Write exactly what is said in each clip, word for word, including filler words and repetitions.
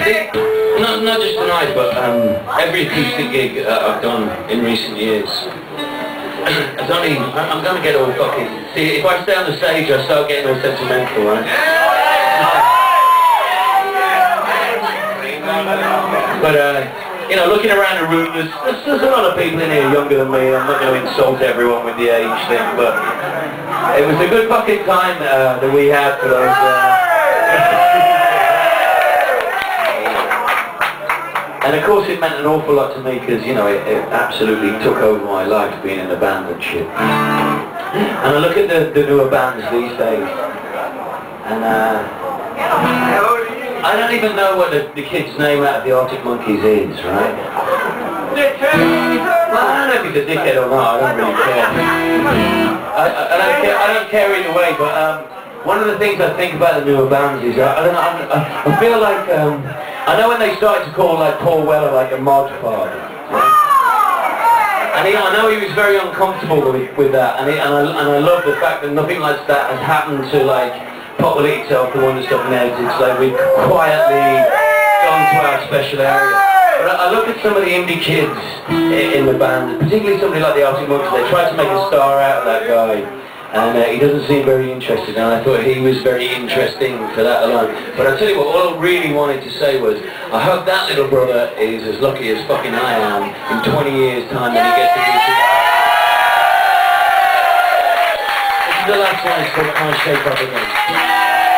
think, not, not just tonight, but um, every acoustic gig uh, I've done in recent years, it's only, I'm going to get all fucking, see, if I stay on the stage I start getting all sentimental, right? But, uh, you know, looking around the room, there's, there's, there's a lot of people in here younger than me. I'm not going to insult everyone with the age thing, but it was a good fucking time uh, that we had for those. Uh, and of course it meant an awful lot to me because, you know, it, it absolutely took over my life being in a band and shit. And I look at the, the newer bands these days, and uh, I don't even know what the, the kid's name out of the Arctic Monkeys is, right? Well, I don't know if he's a dickhead or not, I don't really care. I, I, I, don't, care I don't care either way, but um, one of the things I think about the newer bands is, I, I don't know, I, I feel like, um, I know when they started to call like Paul Weller like a mod father, right? And he, I know he was very uncomfortable with, with that, and, he, and, I, and I love the fact that nothing like that has happened to like Pop Will Eat Itself, the one that's stuff in there. It's like we've quietly gone to our special area. But I, I look at some of the indie kids in, in the band, particularly somebody like the Arctic Monkeys. They tried to make a star out of that guy, and uh, he doesn't seem very interested, and I thought he was very interesting for that alone. But I tell you what, all I really wanted to say was, I hope that little brother is as lucky as fucking I am in twenty years time when he gets to do shit. The last one is called Can't Shape Up Again.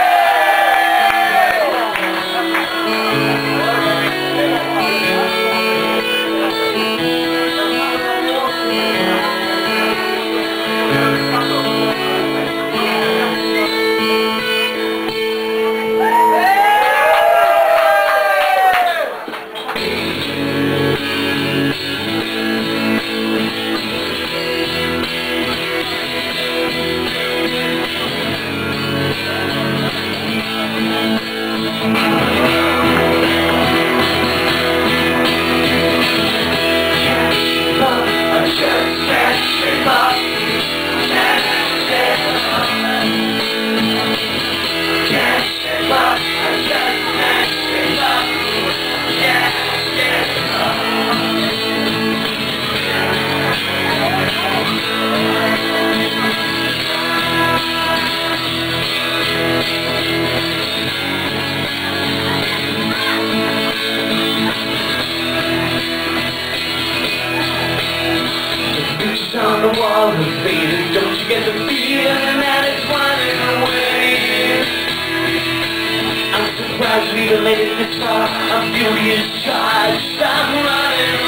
On the wall and faded, don't you get the feeling that it's running away? I'm surprised we even made it this far. I'm furious, charged, I'm running away.